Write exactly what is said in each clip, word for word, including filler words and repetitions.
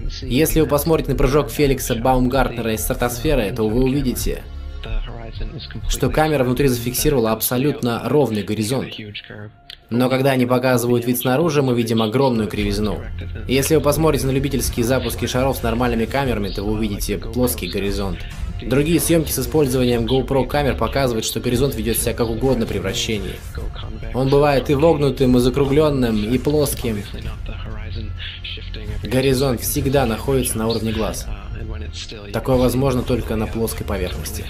Если вы посмотрите на прыжок Феликса Баумгартнера из стратосферы, то вы увидите, что камера внутри зафиксировала абсолютно ровный горизонт. Но когда они показывают вид снаружи, мы видим огромную кривизну. Если вы посмотрите на любительские запуски шаров с нормальными камерами, то вы увидите плоский горизонт. Другие съемки с использованием GoPro камер показывают, что горизонт ведет себя как угодно при вращении. Он бывает и вогнутым, и закругленным, и плоским. Горизонт всегда находится на уровне глаз. Такое возможно только на плоской поверхности.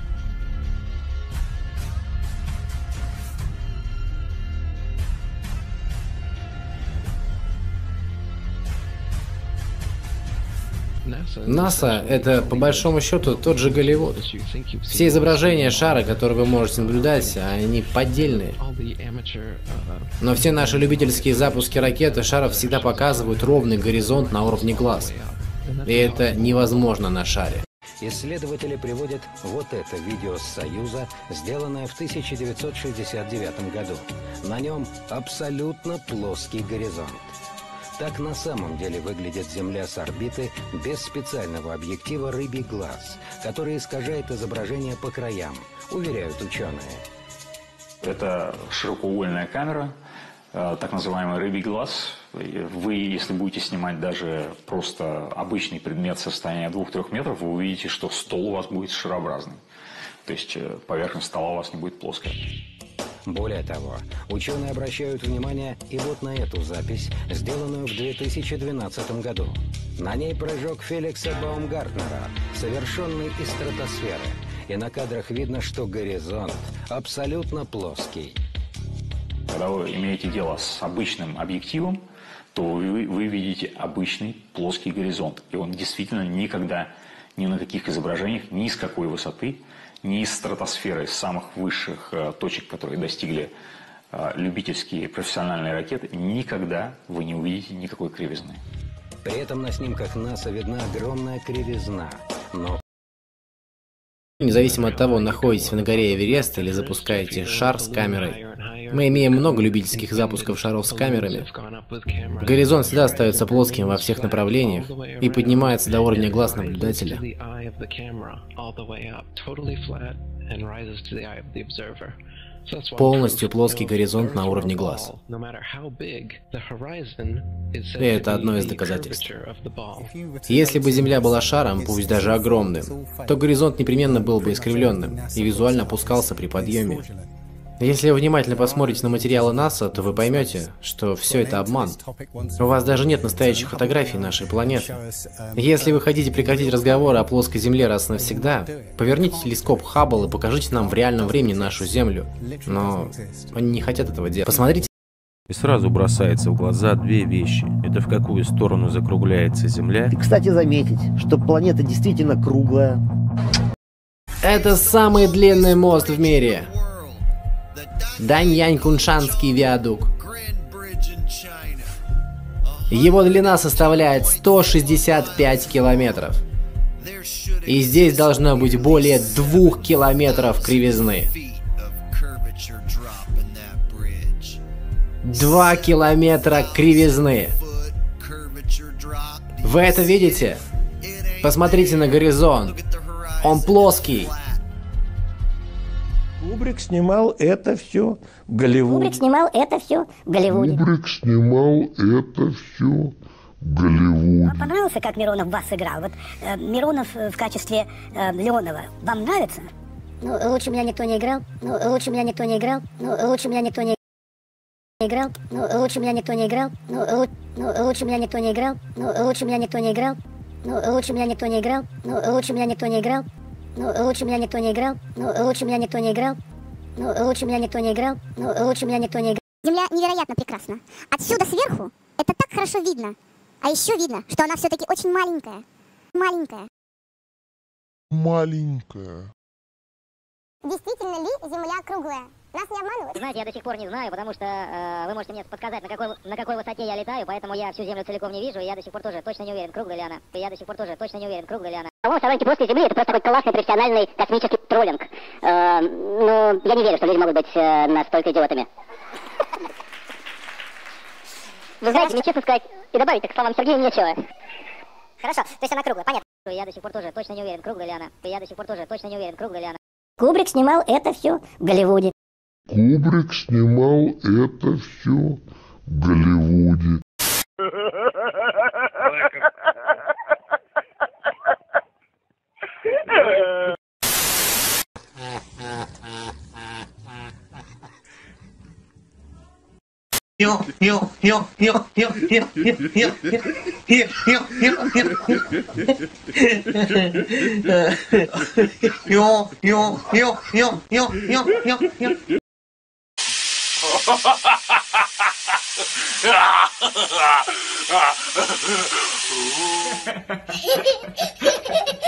НАСА — это, по большому счету, тот же Голливуд. Все изображения шара, которые вы можете наблюдать, они поддельные. Но все наши любительские запуски ракет и шаров всегда показывают ровный горизонт на уровне глаз. И это невозможно на шаре. Исследователи приводят вот это видео с Союза, сделанное в тысяча девятьсот шестьдесят девятом году. На нем абсолютно плоский горизонт. Так на самом деле выглядит Земля с орбиты без специального объектива «рыбий глаз», который искажает изображение по краям, уверяют ученые. Это широкоугольная камера, так называемый «рыбий глаз». Вы, если будете снимать даже просто обычный предмет с расстояния двух-трёх метров, вы увидите, что стол у вас будет шарообразный. То есть поверхность стола у вас не будет плоская. Более того, ученые обращают внимание и вот на эту запись, сделанную в две тысячи двенадцатом году. На ней прыжок Феликса Баумгартнера, совершенный из стратосферы. И на кадрах видно, что горизонт абсолютно плоский. Когда вы имеете дело с обычным объективом, то вы, вы видите обычный плоский горизонт. И он действительно никогда ни на каких изображениях, ни с какой высоты, ни из стратосферы, из самых высших э, точек, которые достигли э, любительские профессиональные ракеты, никогда вы не увидите никакой кривизны. При этом на снимках НАСА видна огромная кривизна, но... Независимо от того, находитесь вы на горе Эверест или запускаете шар с камерой, мы имеем много любительских запусков шаров с камерами. Горизонт всегда остается плоским во всех направлениях и поднимается до уровня глаз наблюдателя. Полностью плоский горизонт на уровне глаз. И это одно из доказательств. Если бы Земля была шаром, пусть даже огромным, то горизонт непременно был бы искривленным и визуально опускался при подъеме. Если вы внимательно посмотрите на материалы НАСА, то вы поймете, что все это обман. У вас даже нет настоящих фотографий нашей планеты. Если вы хотите прекратить разговоры о плоской Земле раз и навсегда, поверните телескоп Хаббл и покажите нам в реальном времени нашу Землю. Но они не хотят этого делать. Посмотрите. И сразу бросается в глаза две вещи. Это в какую сторону закругляется Земля. И, кстати, заметить, что планета действительно круглая. Это самый длинный мост в мире. Даньянь-Куншанский виадук. Его длина составляет сто шестьдесят пять километров. И здесь должно быть более двух километров кривизны. Два километра кривизны. Вы это видите? Посмотрите на горизонт. Он плоский. Кубрик снимал это все в Голливуде. Кубрик снимал это все в Голливуде. Кубрик снимал это все в Голливуде. Вам понравился, как Миронов вас сыграл? Вот э, Миронов в качестве э, Леонова. Вам нравится? Ну, лучше меня никто не играл. Ну, лучше меня никто не играл. Ну, лучше меня никто не играл. Ну, лучше меня никто не играл. Ну, лу... ну, лучше меня никто не играл. Ну, лучше меня никто не играл. Ну, лучше меня никто не играл. Ну, лучше меня никто не играл. Ну, лучше меня никто не играл. Ну, лучше меня никто не играл. Ну, лучше меня никто не играл. Ну, лучше меня никто не играл. Земля невероятно прекрасна. Отсюда сверху это так хорошо видно. А еще видно, что она все-таки очень маленькая. Маленькая. Маленькая. Действительно ли Земля круглая? Нас не обманывают. Знаете, я до сих пор не знаю, потому что э, вы можете мне подсказать, на какой, на какой высоте я летаю, поэтому я всю Землю целиком не вижу, и я до сих пор тоже точно не уверен, круглая ли она. И я до сих пор тоже точно не уверен, круглая ли она. По-моему, сторонники плоской Земли — это просто такой классный профессиональный космический троллинг. Э, ну, я не верю, что люди могут быть э, настолько идиотами. Вы знаете, мне честно сказать и добавить, так к словам Сергея нечего. Хорошо, то есть она круглая, понятно. Я до сих пор тоже точно не уверен, круглая ли она. Я до сих пор тоже точно не уверен, круглая ли она. Кубрик снимал это все в Голливуде. Кубрик снимал это все в Голливуде. Ha ha ha ha!